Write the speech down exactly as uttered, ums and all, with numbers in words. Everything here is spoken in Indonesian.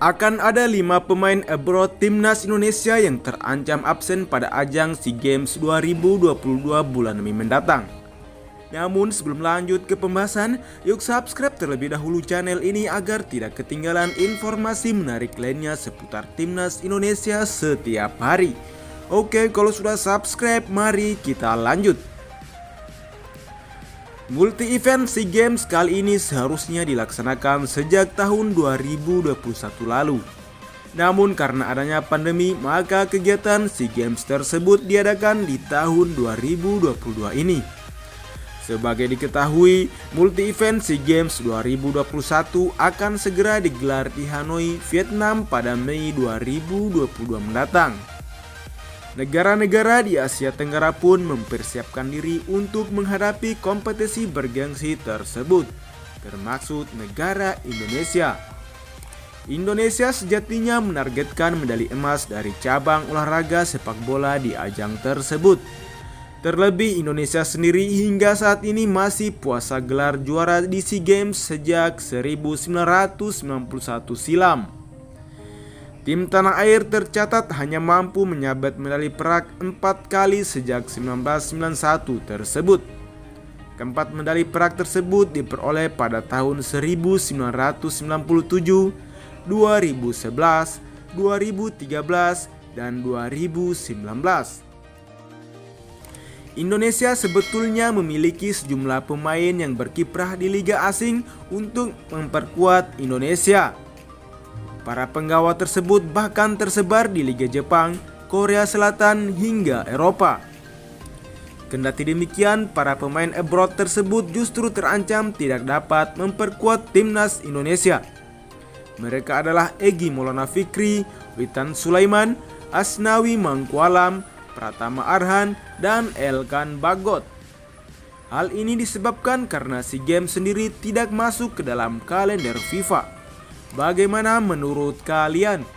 Akan ada lima pemain abroad timnas Indonesia yang terancam absen pada ajang SEA Games dua ribu dua puluh dua bulan Mei mendatang. Namun sebelum lanjut ke pembahasan, yuk subscribe terlebih dahulu channel ini agar tidak ketinggalan informasi menarik lainnya seputar timnas Indonesia setiap hari. Oke, kalau sudah subscribe, mari kita lanjut. Multi-event SEA Games kali ini seharusnya dilaksanakan sejak tahun dua ribu dua puluh satu lalu. Namun karena adanya pandemi, maka kegiatan SEA Games tersebut diadakan di tahun dua ribu dua puluh dua ini. Sebagai diketahui, multi-event SEA Games dua ribu dua puluh satu akan segera digelar di Hanoi, Vietnam pada Mei dua ribu dua puluh dua mendatang. Negara-negara di Asia Tenggara pun mempersiapkan diri untuk menghadapi kompetisi bergengsi tersebut, termasuk negara Indonesia. Indonesia sejatinya menargetkan medali emas dari cabang olahraga sepak bola di ajang tersebut. Terlebih Indonesia sendiri hingga saat ini masih puasa gelar juara di SEA Games sejak seribu sembilan ratus sembilan puluh satu silam. Tim tanah air tercatat hanya mampu menyabet medali perak empat kali sejak seribu sembilan ratus sembilan puluh satu tersebut. Keempat medali perak tersebut diperoleh pada tahun seribu sembilan ratus sembilan puluh tujuh, dua ribu sebelas, dua ribu tiga belas, dan dua ribu sembilan belas. Indonesia sebetulnya memiliki sejumlah pemain yang berkiprah di liga asing untuk memperkuat Indonesia. Para penggawa tersebut bahkan tersebar di Liga Jepang, Korea Selatan, hingga Eropa. Kendati demikian, para pemain abroad tersebut justru terancam tidak dapat memperkuat timnas Indonesia. Mereka adalah Egy Maulana Fikri, Witan Sulaiman, Asnawi Mangkualam, Pratama Arhan, dan Elkan Bagot. Hal ini disebabkan karena SEA Games sendiri tidak masuk ke dalam kalender FIFA. Bagaimana menurut kalian?